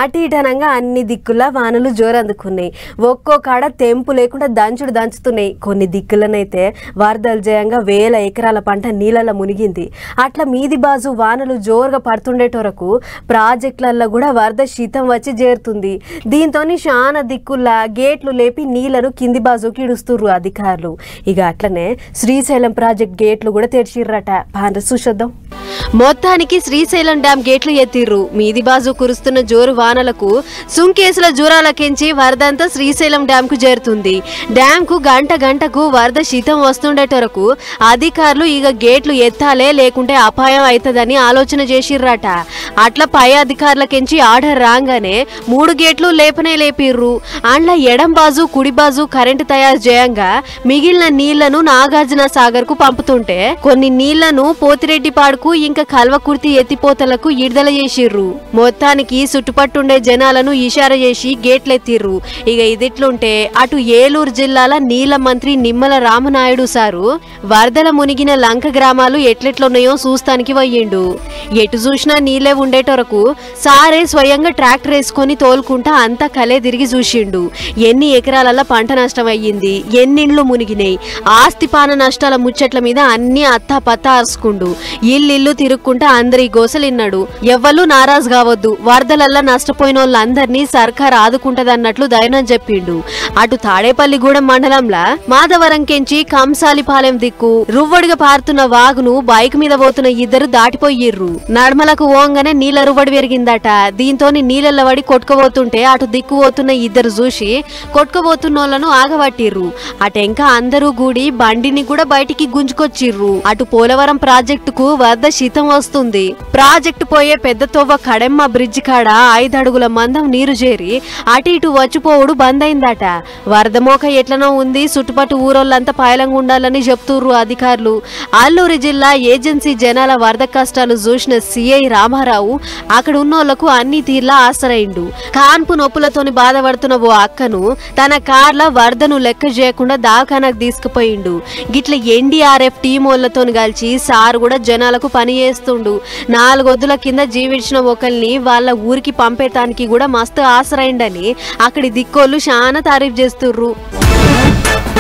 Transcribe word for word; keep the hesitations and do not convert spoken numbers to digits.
ఆటీటనంగా అన్ని దిక్కుల వానలు జోరందుకున్నాయి. ఒక్కో కాడ తెంపు లేకుండా దంచుడు దంచుతున్నాయి. కొన్ని దిక్కులనైతే వరదలు జయంగా వేల ఎకరాల పంట నీళ్ళలో మునిగింది. అట్లా మీది బాజు వానలు జోరుగా పడుతుండేటోరకు ప్రాజెక్టులలో కూడా వరద శీతం వచ్చి చేరుతుంది. దీంతో చాలా దిక్కుల్లా గేట్లు లేపి నీళ్లను కింది బాజుకి ఇడుస్తుర్రు అధికారులు. ఇక అట్లనే శ్రీశైలం ప్రాజెక్ట్ గేట్లు కూడా తెరిచిర్రట. పాండ్ర చూసొద్దాం. మొత్తానికి శ్రీశైలం డ్యామ్ గేట్లు ఎత్తిర్రు. మీది బాజు కురుస్తున్న జోరు వానలకు సుంకేసుల జూరాలకెంచి వరదంతా శ్రీశైలం డ్యామ్ కు చేరుతుంది. డ్యామ్ కు గంట గంటకు వరద శీతం వస్తుండేటరకు అధికారులు ఇక గేట్లు ఎత్తాలే లేకుంటే అపాయం అవుతుందని ఆలోచన చేసిర్రట. అట్లా పై అధికారులకెంచి ఆర్డర్ రాగానే మూడు గేట్లు లేపనే లేపిర్రు. అండ్ల ఎడం బాజు కుడి బాజు కరెంటు తయారు చేయంగా మిగిలిన నీళ్లను నాగార్జున సాగర్ కు పంపుతుంటే కొన్ని నీళ్లను పోతిరెడ్డిపాడుకు ఇంకా కల్వకుర్తి ఎత్తిపోతలకు విడుదల చేసిర్రు. మొత్తానికి చుట్టుపట్టుండే జనాలను ఇషారా చేసి గేట్లెత్తిర్రు. ఇక ఇదిట్లుంటే అటు ఏలూరు జిల్లాల నీళ్ల మంత్రి నిమ్మల రామనాయుడు సారు వరదల మునిగిన లంక గ్రామాలు ఎట్లెట్లున్నాయో చూస్తానికి పోయిండు. ఎటు చూసినా నీళ్లే ఉండేటరకు సారే స్వయంగా ట్రాక్టర్ వేసుకొని తోలుకుంటా అంతా కలే తిరిగి చూసిండు. ఎన్ని ఎకరాల పంట నష్టం అయ్యింది, ఎన్నిండ్లు మునిగినాయి, ఆస్తిపాన నష్టాల ముచ్చట్ల మీద అన్ని అత్తా పత్తా అరుచుకుండు. ఇల్లు తిరుక్కుంటా అందరి గోసలిన్నాడు. ఎవ్వరూ నారాజు కావద్దు, వరదలల్లా నష్టపోయిన వాళ్ళందరినీ సర్కార్ ఆదుకుంటదన్నట్లు ధైర్యం చెప్పిండు. అటు తాడేపల్లిగూడెం మండలంలా మాధవరం కెంచి కంసాలిపాలెం దిక్కు రువ్వడిగా పారుతున్న వాగును బైక్ మీద పోతున్న ఇద్దరు దాటిపోయిర్రు. నడమలకు ఓంగానే నీళ్ల రువ్వడి పెరిగిందట. దీంతో నీళ్ళ వడి కొట్టుకుపోతుంటే అటు దిక్కు పోతున్న ఇద్దరు చూసి కొట్టుకుపోతున్నోళ్లను ఆగబట్టిర్రు. అటెంకా అందరూ గూడి బండిని కూడా బయటికి గుంజుకొచ్చిర్రు. అటు పోలవరం ప్రాజెక్టుకు వరద శీతం వస్తుంది. ప్రాజెక్టు పోయే పెద్ద తోవ కడెమ్మ బ్రిడ్జి కాడ ఐదడుగుల మందం నీరు చేరి అటు ఇటు వచ్చిపోవుడు బంద్ అయిందట. వరద మోక ఎట్లనో ఉంది, చుట్టుపట్టు ఊరోళ్ళంతా పాయలంగా ఉండాలని చెప్తుర్రు అధికారులు. అల్లూరి జిల్లా ఏజెన్సీ జనాల వరద కష్టాలు చూసిన సిఐ రామారావు అక్కడ ఉన్నోళ్లకు అన్ని తీర్లా ఆసరైండు. కాన్పు నొప్పులతోని బాధపడుతున్న ఓ అక్కను తన కార్ల వరదను లెక్క చేయకుండా దావఖానాకు తీసుకుపోయిండు. గిట్ల ఎన్డీఆర్ఎఫ్ టీమోళ్లతోని కలిసి సారు కూడా జనాలకు పని చేస్తుండు. నాలుగొద్దుల కింద జీవించిన ఒకరిని వాళ్ళ ఊరికి పంపేతానికి కూడా మస్తు ఆసరైండని అక్కడి దిక్కోళ్ళు చాలా తారీఫ్ చేస్తుర్రు.